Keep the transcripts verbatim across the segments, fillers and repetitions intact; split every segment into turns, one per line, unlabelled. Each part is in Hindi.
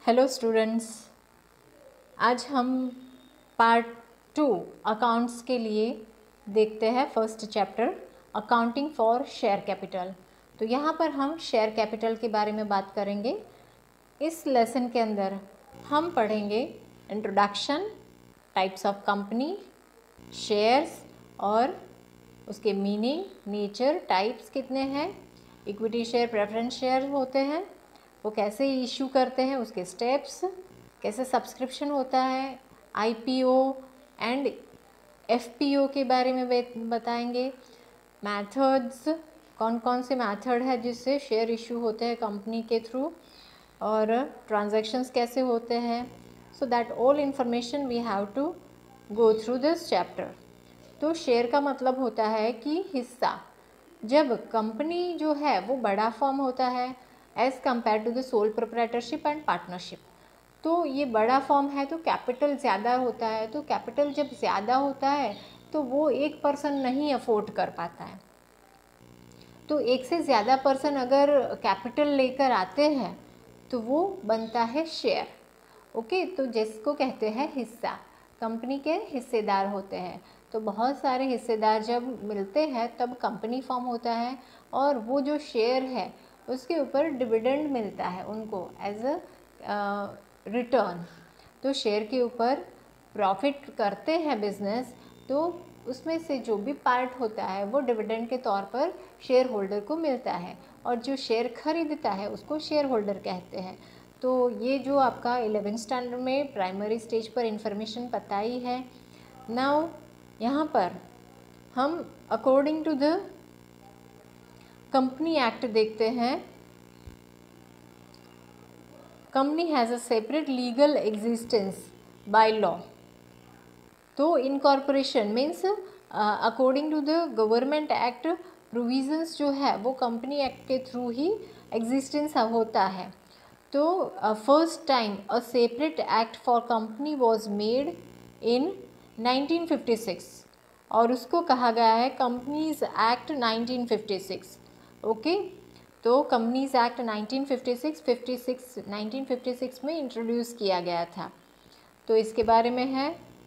हेलो स्टूडेंट्स, आज हम पार्ट टू अकाउंट्स के लिए देखते हैं first chapter accounting for share capital. तो यहाँ पर हम शेयर कैपिटल के बारे में बात करेंगे। इस लेसन के अंदर हम पढ़ेंगे introduction, types of company, shares और उसके मीनिंग, नेचर, टाइप्स कितने हैं, इक्विटी शेयर, प्रेफरेंस शेयर होते हैं, वो कैसे इशू करते हैं, उसके स्टेप्स, कैसे सब्सक्रिप्शन होता है, आईपीओ एंड एफपीओ के बारे में बताएंगे। मेथड्स, कौन कौन से मेथड है जिससे शेयर इशू होते हैं कंपनी के थ्रू, और ट्रांजैक्शंस कैसे होते हैं। So that all information we have to go through this chapter. तो शेयर का मतलब होता है कि हिस्सा। जब कंपनी जो है वो बड़ा फॉर्म होता है as compare to the sole proprietorship and partnership, तो ये बड़ा फॉर्म है तो कैपिटल ज़्यादा होता है। तो कैपिटल जब ज़्यादा होता है तो वो एक पर्सन नहीं अफोर्ड कर पाता है। तो एक से ज़्यादा पर्सन अगर कैपिटल लेकर आते हैं तो वो बनता है शेयर। ओके, तो जिसको कहते हैं हिस्सा, कंपनी के हिस्सेदार होते हैं। तो बहुत सारे हिस्सेदार जब मिलते हैं तब कंपनी फॉर्म होता है, और वो जो शेयर है उसके ऊपर डिविडेंड मिलता है उनको एज अ रिटर्न। तो शेयर के ऊपर प्रॉफिट करते हैं बिजनेस, तो उसमें से जो भी पार्ट होता है वो डिविडेंड के तौर पर शेयर होल्डर को मिलता है, और जो शेयर खरीदता है उसको शेयर होल्डर कहते हैं। तो ये जो आपका इलेवेंथ स्टैंडर्ड में प्राइमरी स्टेज पर इंफॉर्मेशन पता ही है। नाउ यहाँ पर हम according to the company act देखते हैं। Company has a separate legal existence by law. तो incorporation means according to the government act provisions जो है वो कंपनी एक्ट के थ्रू ही एग्जिस्टेंस होता है। तो first time a separate act for company was made in nineteen fifty six, और उसको कहा गया है companies act nineteen fifty six. Okay, तो companies act nineteen fifty six fifty six nineteen fifty six में इंट्रोड्यूस किया गया था। तो इसके बारे में है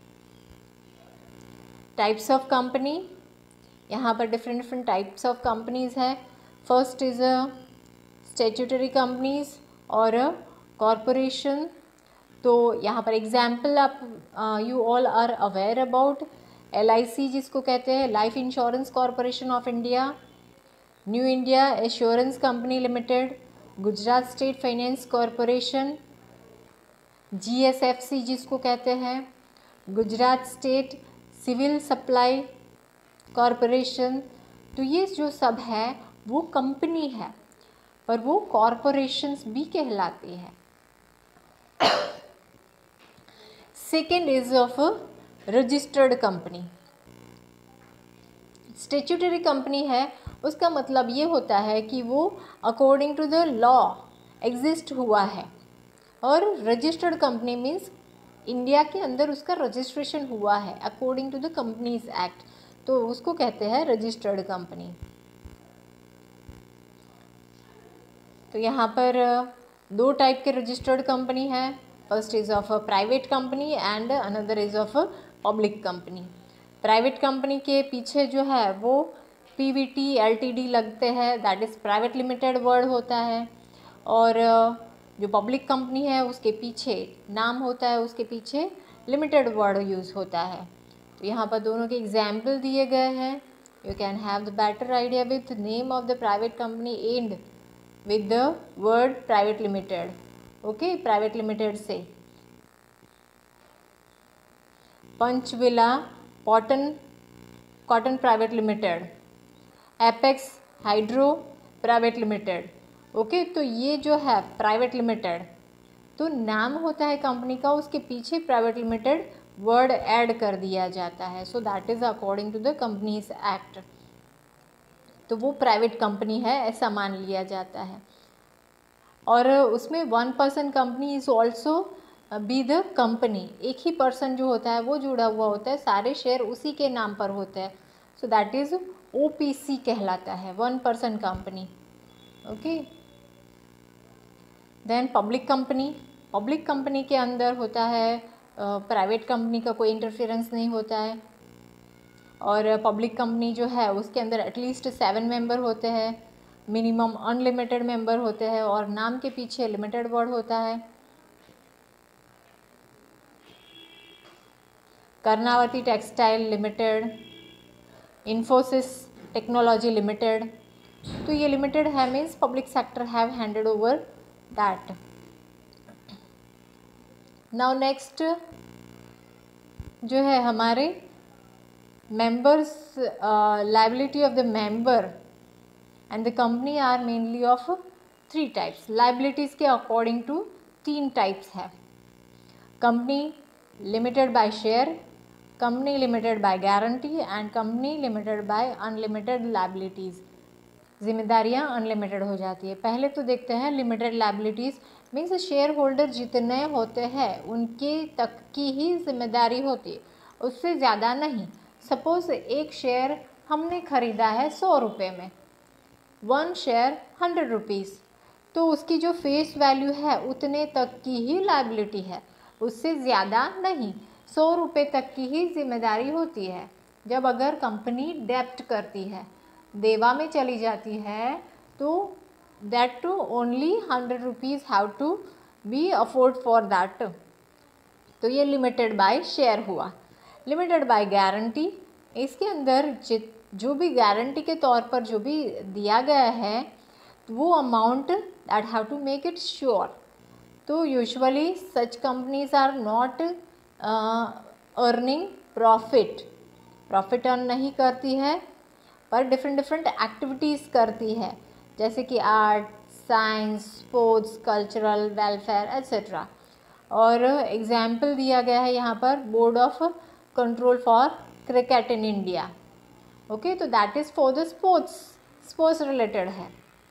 टाइप्स ऑफ कंपनी। यहाँ पर different different types of companies है। First is a statutory companies और कॉरपोरेशन। तो यहाँ पर एग्जाम्पल आप you all are aware about L I C जिसको कहते हैं life insurance corporation of India, new India assurance company limited, Gujarat state finance corporation, G S F C जिसको कहते हैं Gujarat state civil supply corporation. तो ये जो सब है वो कंपनी है, पर वो कॉरपोरेशंस भी कहलाती है। Second is of registered company. Statutory company है, उसका मतलब ये होता है कि वो according to the law exist हुआ है, और रजिस्टर्ड कंपनी मीन्स इंडिया के अंदर उसका रजिस्ट्रेशन हुआ है according to the companies act, तो उसको कहते हैं रजिस्टर्ड कंपनी। तो यहाँ पर दो टाइप के रजिस्टर्ड कंपनी है। First is of a private company and another is of a public company. Private company के पीछे जो है वो पीवीटी एलटीडी लगते हैं, that is private limited word होता है, और जो पब्लिक कंपनी है उसके पीछे नाम होता है, उसके पीछे लिमिटेड वर्ड यूज़ होता है। तो यहाँ पर दोनों के एग्जाम्पल दिए गए हैं। You can have the better idea with name of the private company and with the word private limited. okay, private limited से पंचविला cotton cotton private limited, apex hydro private limited. Okay, तो ये जो है प्राइवेट लिमिटेड, तो नाम होता है कंपनी का, उसके पीछे प्राइवेट लिमिटेड वर्ड ऐड कर दिया जाता है। So that is according to the companies act. तो वो प्राइवेट कंपनी है ऐसा मान लिया जाता है, और उसमें one person company is also be the company. एक ही पर्सन जो होता है वो जुड़ा हुआ होता है, सारे शेयर उसी के नाम पर होते हैं। So that is O P C कहलाता है, one person company. Okay, then public company. Public company के अंदर होता है, प्राइवेट कंपनी का कोई इंटरफेरेंस नहीं होता है। और पब्लिक कंपनी जो है उसके अंदर एटलीस्ट सेवन मेंबर होते हैं, मिनिमम अनलिमिटेड मेंबर होते हैं, और नाम के पीछे लिमिटेड वर्ड होता है। Karnavati textile limited, Infosys technology limited, तो ये लिमिटेड है means public sector have handed over that. Now next जो है हमारे members uh, liability of the member and the company are mainly of three types. Liabilities के according to तीन types है, company limited by share, company limited by guarantee and company limited by unlimited liabilities। जिम्मेदारियाँ अनलिमिटेड हो जाती है। पहले तो देखते हैं limited liabilities means share holder जितने होते हैं उनके तक की ही जिम्मेदारी होती है, उससे ज़्यादा नहीं। सपोज एक शेयर हमने ख़रीदा है सौ रुपये में, वन शेयर हंड्रेड रुपीज़, तो उसकी जो फेस वैल्यू है उतने तक की ही लाइबिलिटी है, उससे ज़्यादा नहीं। सौ रुपये तक की ही जिम्मेदारी होती है। जब अगर कंपनी डेप्ट करती है, देवा में चली जाती है, तो that to only hundred rupees have to be afford for that. तो ये लिमिटेड बाय शेयर हुआ। लिमिटेड बाय गारंटी, इसके अंदर जित जो भी गारंटी के तौर पर जो भी दिया गया है वो amount that have to make it sure. तो usually such companies are not earning profit, profit earn नहीं करती है, पर डिफरेंट डिफरेंट एक्टिविटीज़ करती है, जैसे कि art, science, sports, cultural, welfare etcetera. और एग्जाम्पल दिया गया है यहाँ पर board of control for cricket in India. Okay, तो that is for the sports, sports related है।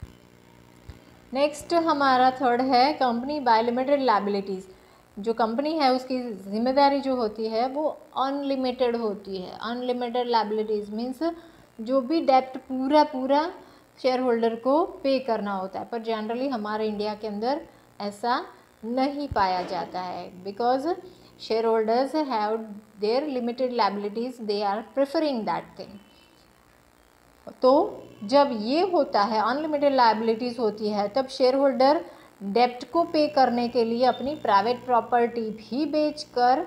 नेक्स्ट हमारा थर्ड है कंपनी बाय लिमिटेड लाइबिलिटीज़। जो कंपनी है उसकी जिम्मेदारी जो होती है वो अनलिमिटेड होती है। अनलिमिटेड लाइबिलिटीज़ मीन्स जो भी डेप्ट पूरा पूरा शेयर होल्डर को पे करना होता है, पर जनरली हमारे इंडिया के अंदर ऐसा नहीं पाया जाता है, because share holders have their limited liabilities, they are preferring that thing. तो जब ये होता है, अनलिमिटेड लाइबिलिटीज़ होती है, तब शेयर होल्डर डेप्ट को पे करने के लिए अपनी प्राइवेट प्रॉपर्टी भी बेचकर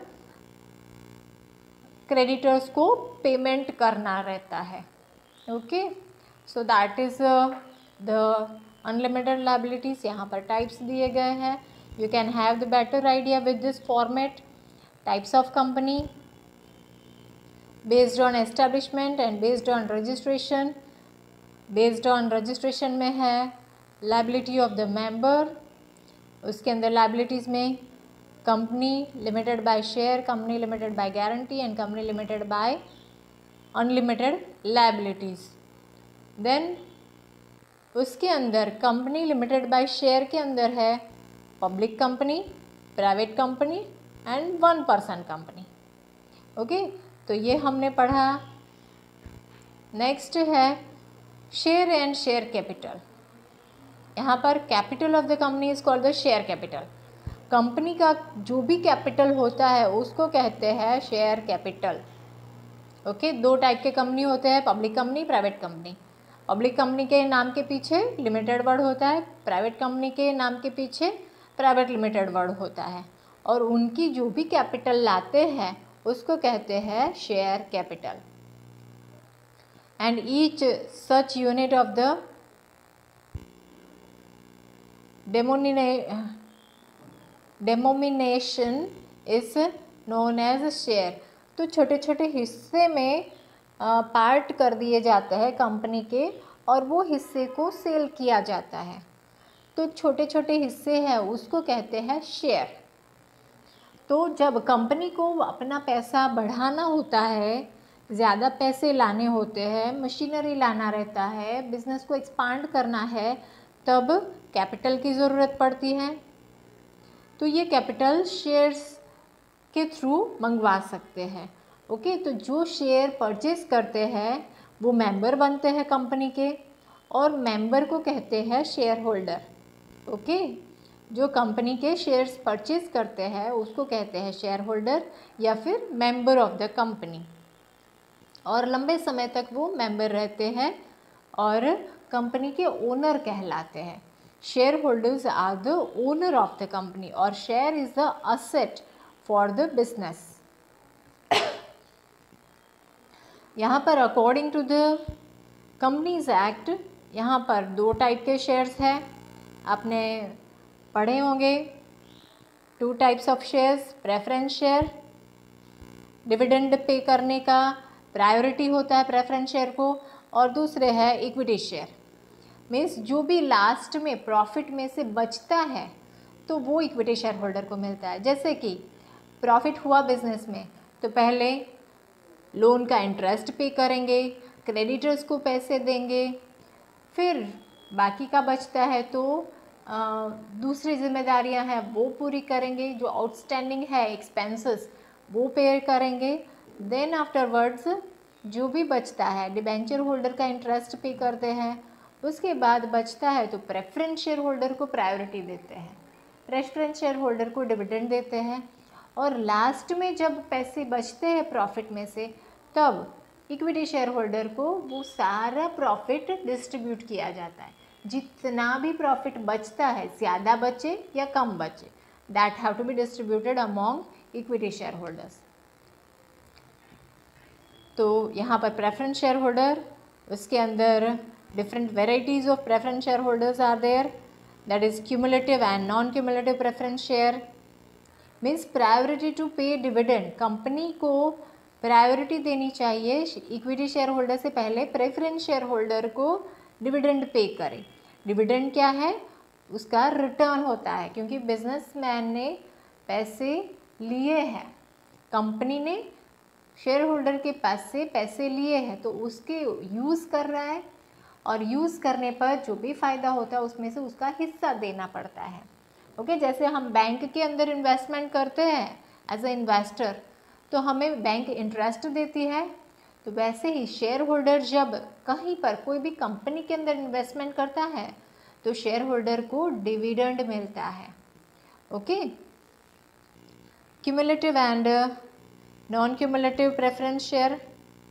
क्रेडिटर्स को पेमेंट करना रहता है। Okay, so that is the unlimited liabilities. यहाँ पर टाइप्स दिए गए हैं। You can have the better idea with this format. Types of company based on establishment and based on registration. Based on registration में है लाइबिलिटी ऑफ द मेंबर, उसके अंदर लाइबिलिटीज़ में company limited by share, company limited by guarantee and company limited by unlimited liabilities. Then उसके अंदर कंपनी लिमिटेड बाय शेयर के अंदर है public company, private company and one person company. Okay, तो ये हमने पढ़ा। नेक्स्ट है शेयर एंड शेयर कैपिटल। यहाँ पर capital of the company is called the share capital. Company का जो भी कैपिटल होता है उसको कहते हैं शेयर कैपिटल। ओके, दो टाइप के कंपनी होते हैं, public company, private company. Public company के नाम के पीछे लिमिटेड वर्ड होता है, प्राइवेट कंपनी के नाम के पीछे प्राइवेट लिमिटेड वर्ड होता है, और उनकी जो भी कैपिटल लाते हैं उसको कहते हैं share capital. And each such unit of the denomination is known as share. तो छोटे छोटे हिस्से में पार्ट कर दिए जाते हैं कंपनी के, और वो हिस्से को सेल किया जाता है। तो छोटे छोटे हिस्से हैं उसको कहते हैं शेयर। तो जब कंपनी को अपना पैसा बढ़ाना होता है, ज़्यादा पैसे लाने होते हैं, मशीनरी लाना रहता है, बिज़नेस को एक्सपांड करना है, तब कैपिटल की ज़रूरत पड़ती है। तो ये कैपिटल शेयर्स के थ्रू मंगवा सकते हैं। ओके, तो जो शेयर परचेज करते हैं वो मेंबर बनते हैं कंपनी के, और मेंबर को कहते हैं शेयर होल्डर। ओके, जो कंपनी के शेयर्स परचेज करते हैं उसको कहते हैं शेयर होल्डर या फिर मेंबर ऑफ द कंपनी, और लंबे समय तक वो मेंबर रहते हैं और कंपनी के ओनर कहलाते हैं। Share holders are the owner of the company और share is the asset for the business. यहाँ पर according to the companies act यहाँ पर दो टाइप के शेयर्स हैं, आपने पढ़े होंगे। Two types of shares, preference share, dividend pay करने का प्रायोरिटी होता है प्रेफरेंस शेयर को, और दूसरे है इक्विटी शेयर। मीन्स जो भी लास्ट में प्रॉफिट में से बचता है तो वो इक्विटी शेयर होल्डर को मिलता है। जैसे कि प्रॉफिट हुआ बिजनेस में तो पहले लोन का इंटरेस्ट पे करेंगे, क्रेडिटर्स को पैसे देंगे, फिर बाकी का बचता है तो आ, दूसरी जिम्मेदारियां हैं वो पूरी करेंगे, जो आउटस्टैंडिंग है एक्सपेंसेस वो पे करेंगे। देन आफ्टरवर्ड्स जो भी बचता है डिबेंचर होल्डर का इंटरेस्ट पे करते हैं, उसके बाद बचता है तो प्रेफरेंस शेयर होल्डर को प्रायोरिटी देते हैं, प्रेफरेंस शेयर होल्डर को डिविडेंड देते हैं, और लास्ट में जब पैसे बचते हैं प्रॉफिट में से तब इक्विटी शेयर होल्डर को वो सारा प्रॉफिट डिस्ट्रीब्यूट किया जाता है। जितना भी प्रॉफिट बचता है, ज़्यादा बचे या कम बचे, that have to be distributed among equity share holders. तो यहाँ पर प्रेफरेंस शेयर होल्डर, उसके अंदर different varieties of preference shareholders are there, that is cumulative and non-cumulative preference share, means priority to pay dividend। Company को प्रायोरिटी देनी चाहिए इक्विटी शेयर होल्डर से पहले प्रेफरेंस शेयर होल्डर को डिविडेंड पे करे। डिविडेंड क्या है? उसका रिटर्न होता है, क्योंकि बिजनेसमैन ने पैसे लिए हैं, कंपनी ने शेयर होल्डर के पास से पैसे लिए हैं तो उसके यूज़ कर रहा है, और यूज़ करने पर जो भी फ़ायदा होता है उसमें से उसका हिस्सा देना पड़ता है। Okay okay? जैसे हम बैंक के अंदर इन्वेस्टमेंट करते हैं एज ए इन्वेस्टर तो हमें बैंक इंटरेस्ट देती है, तो वैसे ही शेयर होल्डर जब कहीं पर कोई भी कंपनी के अंदर इन्वेस्टमेंट करता है तो शेयर होल्डर को डिविडेंड मिलता है। Okay, cumulative and non cumulative preference share.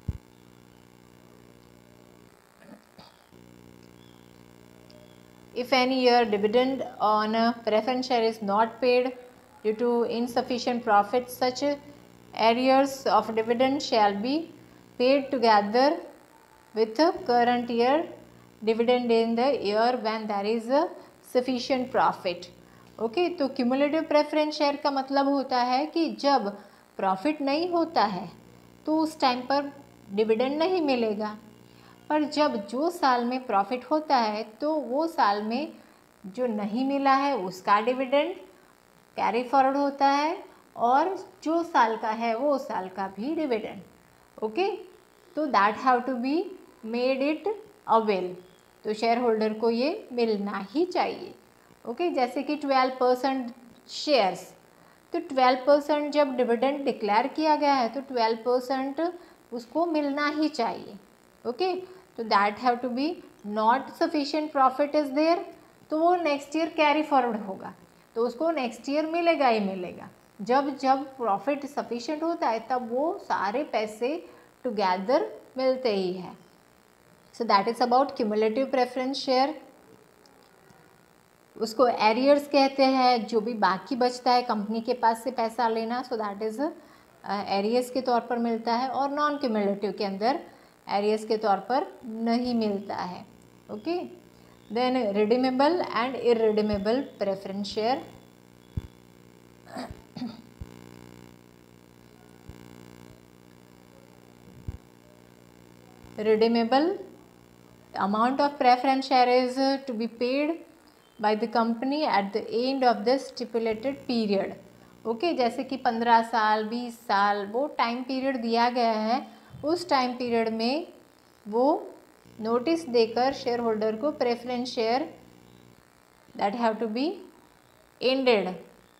If any year dividend on a preference share is not paid due to insufficient profit, such arrears of dividend shall be paid together with the current year dividend in the year when there is a sufficient profit. Okay okay, तो क्यूमुलेटिव प्रेफरेंस शेयर का मतलब होता है कि जब प्रॉफिट नहीं होता है तो उस टाइम पर डिविडेंड नहीं मिलेगा, पर जब जो साल में प्रॉफिट होता है तो वो साल में जो नहीं मिला है उसका डिविडेंड कैरी फॉरवर्ड होता है, और जो साल का है वो साल का भी डिविडेंड। ओके, तो that have to be made it avail, तो शेयर होल्डर को ये मिलना ही चाहिए। ओके, जैसे कि ट्वेल्व परसेंट शेयर्स, तो ट्वेल्व परसेंट जब डिविडेंड डिक्लेयर किया गया है तो ट्वेल्व परसेंट उसको मिलना ही चाहिए। ओके, तो that have to be not sufficient profit is there, तो वो नेक्स्ट ईयर कैरी फॉरवर्ड होगा, तो उसको नेक्स्ट ईयर मिलेगा ही मिलेगा। जब जब प्रॉफिट सफिशिएंट होता है तब वो सारे पैसे टुगेदर मिलते ही हैं। So that is about cumulative preference share. उसको एरियर्स कहते हैं, जो भी बाकी बचता है कंपनी के पास से पैसा लेना, सो दैट इज़ एरियर्स के तौर पर मिलता है, और नॉन क्यूमुलेटिव के अंदर एरियर्स के तौर पर नहीं मिलता है। Okay, then redeemable and irredeemable preference share. redeemable, amount of preference share is uh, to be paid by the company at the end of the stipulated period. Okay okay, जैसे कि पंद्रह साल बीस साल वो टाइम पीरियड दिया गया है, उस टाइम पीरियड में वो नोटिस देकर शेयर होल्डर को preference share that have to be ended,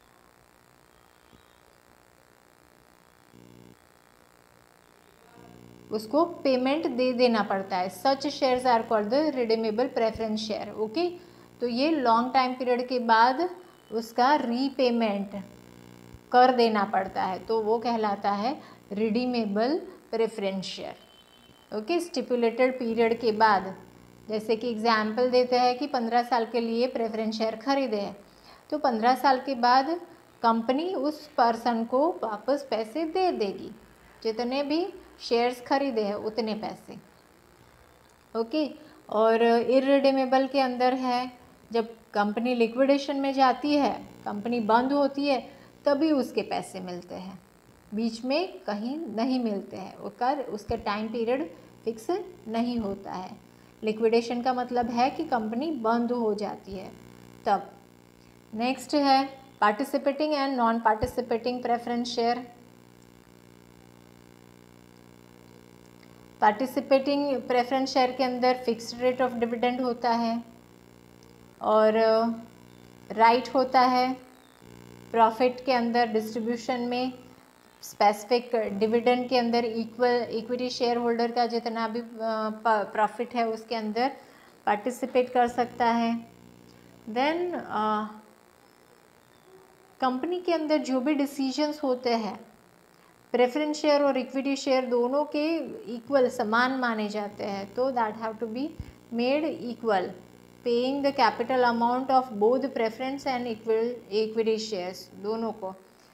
उसको पेमेंट दे देना पड़ता है। Such shares are called the redeemable preference share. Okay, तो ये लॉन्ग टाइम पीरियड के बाद उसका रीपेमेंट कर देना पड़ता है, तो वो कहलाता है redeemable preference share. Okay, stipulated period के बाद, जैसे कि एग्जाम्पल देते हैं कि पंद्रह साल के लिए प्रेफरेंस शेयर खरीदे हैं, तो पंद्रह साल के बाद कंपनी उस पर्सन को वापस पैसे दे देगी, जितने भी शेयर्स खरीदे हैं उतने पैसे। ओके, और इररिडीमेबल के अंदर है जब कंपनी लिक्विडेशन में जाती है, कंपनी बंद होती है, तभी उसके पैसे मिलते हैं, बीच में कहीं नहीं मिलते हैं, उसका उसका टाइम पीरियड फिक्स नहीं होता है। लिक्विडेशन का मतलब है कि कंपनी बंद हो जाती है तब। नेक्स्ट है participating and non participating preference share. Participating preference share के अंदर फिक्स्ड रेट ऑफ डिविडेंड होता है और राइट right होता है प्रॉफिट के अंदर डिस्ट्रीब्यूशन में, स्पेसिफिक डिविडेंड के अंदर इक्वल इक्विटी शेयर होल्डर का जितना भी प्रॉफिट है उसके अंदर पार्टिसिपेट कर सकता है। देन कंपनी के अंदर जो भी डिसीजंस होते हैं, प्रेफरेंस शेयर और इक्विटी शेयर दोनों के इक्वल समान माने जाते हैं, तो that have to be made equal, paying the capital amount of both preference and equal equity shares, दोनों को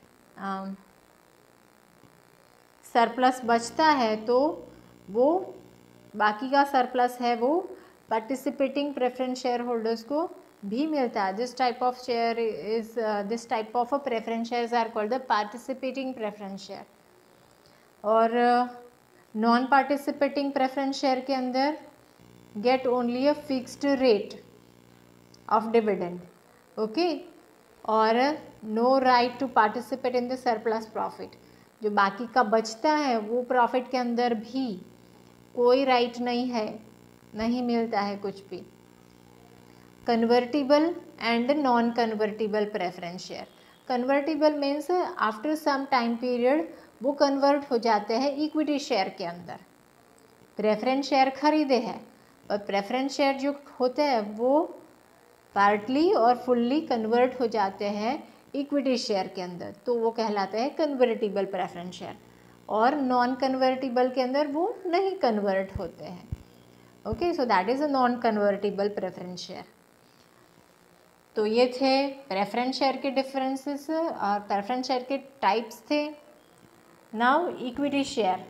सरप्लस uh, बचता है तो वो बाकी का सरप्लस है वो पार्टिसिपेटिंग प्रेफरेंस शेयर होल्डर्स को भी मिलता है। This type of share is this type of preference shares are called the participating preference share. और नॉन पार्टिसिपेटिंग प्रेफरेंस शेयर के अंदर get only a fixed rate of dividend, okay, और no right to participate in the surplus profit. जो बाकी का बचता है वो प्रॉफिट के अंदर भी कोई राइट नहीं है, नहीं मिलता है कुछ भी। Convertible and non convertible preference share. Convertible means after some time period वो कन्वर्ट हो जाते हैं इक्विटी शेयर के अंदर। प्रेफरेंस शेयर खरीदे हैं और प्रेफरेंस शेयर जो होते हैं वो पार्टली और फुल्ली कन्वर्ट हो जाते हैं इक्विटी शेयर के अंदर, तो वो कहलाते हैं कन्वर्टिबल प्रेफरेंस शेयर। और नॉन कन्वर्टिबल के अंदर वो नहीं कन्वर्ट होते हैं। Okay, so that is a non convertible preference share. तो ये थे प्रेफरेंस शेयर के डिफरेंसेस और प्रेफरेंस शेयर के टाइप्स थे। Now equity share.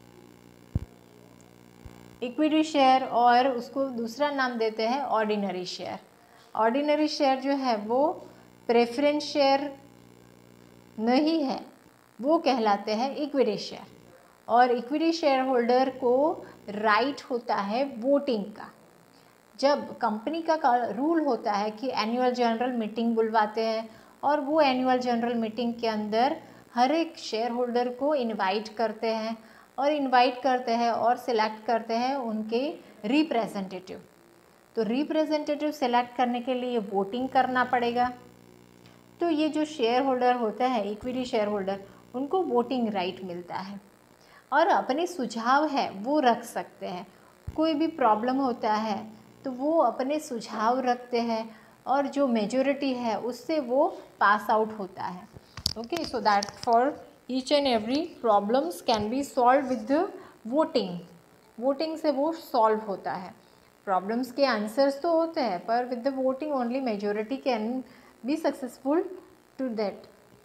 Equity share और उसको दूसरा नाम देते हैं ऑर्डिनरी शेयर। ऑर्डिनरी शेयर जो है वो प्रेफरेंस शेयर नहीं है, वो कहलाते हैं इक्विटी शेयर। और इक्विटी शेयर होल्डर को राइट होता है वोटिंग का। जब कंपनी का रूल होता है कि एनुअल जनरल मीटिंग बुलवाते हैं और वो एनुअल जनरल मीटिंग के अंदर हर एक शेयर होल्डर को इनवाइट करते हैं और इनवाइट करते हैं और सिलेक्ट करते हैं उनके रिप्रेजेंटेटिव। तो रिप्रेजेंटेटिव सिलेक्ट करने के लिए वोटिंग करना पड़ेगा। तो ये जो शेयर होल्डर होता है इक्विटी शेयर होल्डर, उनको वोटिंग राइट मिलता है और अपने सुझाव है वो रख सकते हैं। कोई भी प्रॉब्लम होता है तो वो अपने सुझाव रखते हैं और जो मेजॉरिटी है उससे वो पास आउट होता है। Okay, so that for each and every problems can be solve with the voting. Voting से वो सॉल्व होता है। प्रॉब्लम्स के आंसर्स तो होते हैं पर with the voting only majority can be successful to that.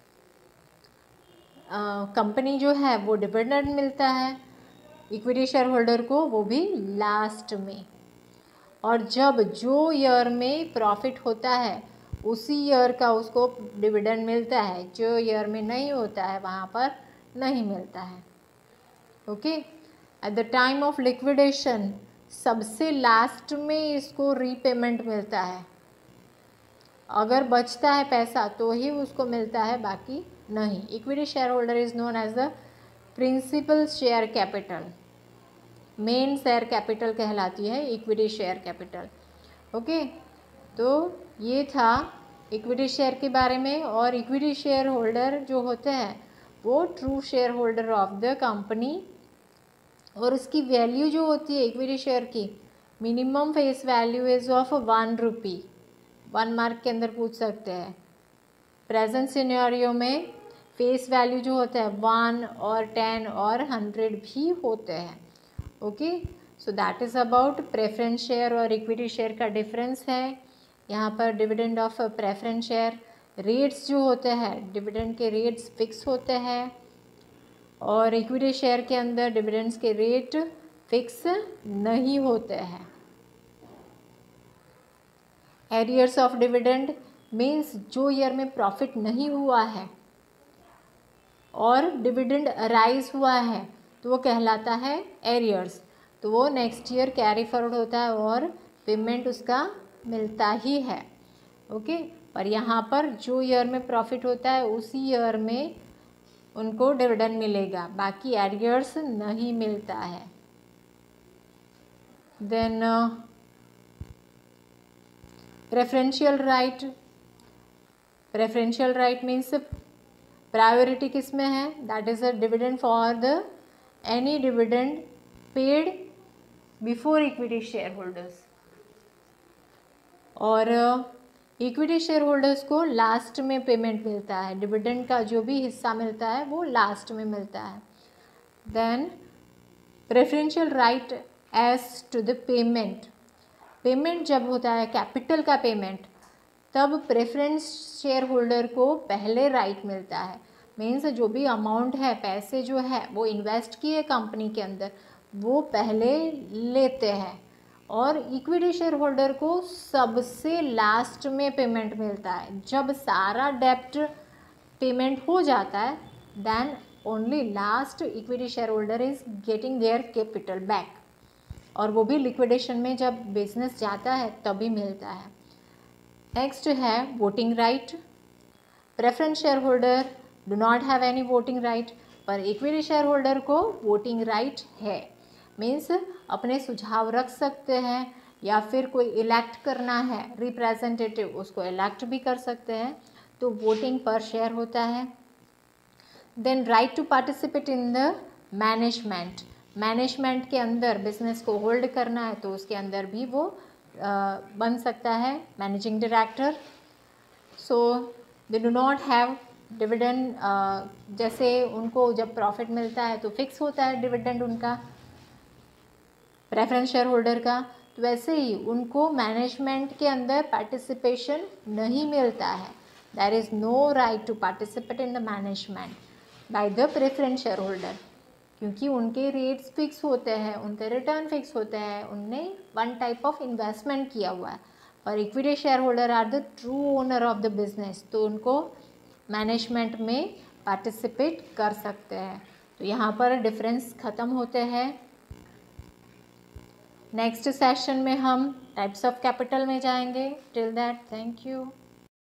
Company जो है वो डिविडेंड मिलता है इक्विटी शेयर होल्डर को, वो भी लास्ट में। और जब जो ईयर में प्रॉफिट होता है उसी ईयर का उसको डिविडेंड मिलता है, जो ईयर में नहीं होता है वहाँ पर नहीं मिलता है। Okay, at the time of liquidation सबसे लास्ट में इसको रीपेमेंट मिलता है। अगर बचता है पैसा तो ही उसको मिलता है, बाकी नहीं। Equity share holder is known as the principal share capital. Main share capital कहलाती है इक्विटी शेयर कैपिटल। ओके, तो ये था इक्विटी शेयर के बारे में। और इक्विटी शेयर होल्डर जो होते हैं वो true share holder of the company, और उसकी वैल्यू जो होती है इक्विटी शेयर की, minimum face value is of one rupee. One mark के अंदर पूछ सकते हैं प्रेजेंट सिनेरियो में फेस वैल्यू जो होता है वन और टेन और हंड्रेड भी होते हैं। Okay, so that is about preference share और इक्विटी शेयर का डिफरेंस है। यहाँ पर dividend of preference share, rates जो होते हैं डिविडेंड के रेट्स फिक्स होते हैं और इक्विटी शेयर के अंदर डिविडेंड्स के रेट फिक्स नहीं होते हैं। एरियर्स ऑफ डिविडेंड मीन्स जो ईयर में प्रॉफिट नहीं हुआ है और डिविडेंड अराइज हुआ है तो वो कहलाता है एरियर्स, तो वो नेक्स्ट ईयर कैरी फॉरवर्ड होता है और पेमेंट उसका मिलता ही है। ओके, पर यहाँ पर जो ईयर में प्रॉफिट होता है उसी ईयर में उनको डिविडेंड मिलेगा, बाकी एरियर्स नहीं मिलता है। Then preferential right, preferential right means priority किस में है, that is a dividend for the any dividend paid before equity share holders, और इक्विटी शेयर होल्डर्स को लास्ट में पेमेंट मिलता है, डिविडेंड का जो भी हिस्सा मिलता है वो लास्ट में मिलता है। Then preferential right as to the payment, payment जब होता है कैपिटल का पेमेंट तब प्रेफरेंस शेयर होल्डर को पहले राइट मिलता है। मीन्स जो भी अमाउंट है, पैसे जो है वो इन्वेस्ट किए कंपनी के अंदर वो पहले लेते हैं, और इक्विटी शेयर होल्डर को सबसे लास्ट में पेमेंट मिलता है। जब सारा डेप्ट पेमेंट हो जाता है then only last equity share holder is getting their capital back, और वो भी लिक्विडेशन में जब बिजनेस जाता है तभी मिलता है। नेक्स्ट है voting right, preference share holder do not have any voting right, पर इक्विटी शेयर होल्डर को वोटिंग राइट है। मीन्स अपने सुझाव रख सकते हैं या फिर कोई इलेक्ट करना है रिप्रेजेंटेटिव, उसको इलेक्ट भी कर सकते हैं, तो वोटिंग पर शेयर होता है। Then right to participate in the management, management के अंदर बिजनेस को होल्ड करना है तो उसके अंदर भी वो आ, बन सकता है managing director. So they do not have dividend, जैसे उनको जब प्रॉफिट मिलता है तो फिक्स होता है डिविडेंड उनका प्रेफरेंस शेयर होल्डर का, तो वैसे ही उनको मैनेजमेंट के अंदर पार्टिसिपेशन नहीं मिलता है। There is no right to participate in the management by the preference share holder, क्योंकि उनके रेट्स फिक्स होते हैं, उनके रिटर्न फिक्स होते हैं, उनने वन टाइप ऑफ इन्वेस्टमेंट किया हुआ है। और equity share holder are the true owner of the business, तो उनको मैनेजमेंट में पार्टिसिपेट कर सकते हैं। तो यहाँ पर डिफरेंस ख़त्म होते हैं। नेक्स्ट सेशन में हम टाइप्स ऑफ कैपिटल में जाएंगे। Till that, thank you.